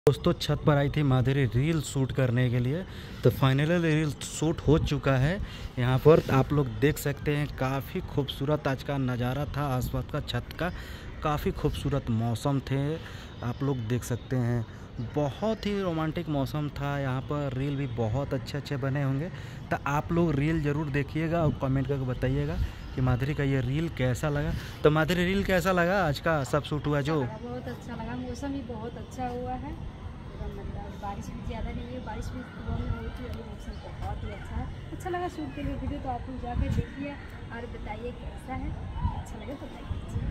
दोस्तों छत पर आई थी माधुरी रील शूट करने के लिए, तो फाइनली रील शूट हो चुका है। यहाँ पर आप लोग देख सकते हैं काफ़ी खूबसूरत आज का नज़ारा था। आसपास का छत का काफ़ी खूबसूरत मौसम थे, आप लोग देख सकते हैं। बहुत ही रोमांटिक मौसम था। यहाँ पर रील भी बहुत अच्छे बने होंगे, तो आप लोग रील ज़रूर देखिएगा और कमेंट करके बताइएगा कि माधुरी का ये रील कैसा लगा। तो माधुरी रील कैसा लगा आज का सब शूट हुआ जो? बहुत अच्छा लगा। मौसम भी बहुत अच्छा हुआ है, मतलब बारिश भी ज़्यादा नहीं है, बारिश भी सुबह में हुई थी, अभी मौसम बहुत ही अच्छा है। अच्छा लगा शूट के लिए वीडियो, तो आप लोग जाकर देखिए और बताइए कैसा है। अच्छा लगे तो लाइक कीजिए।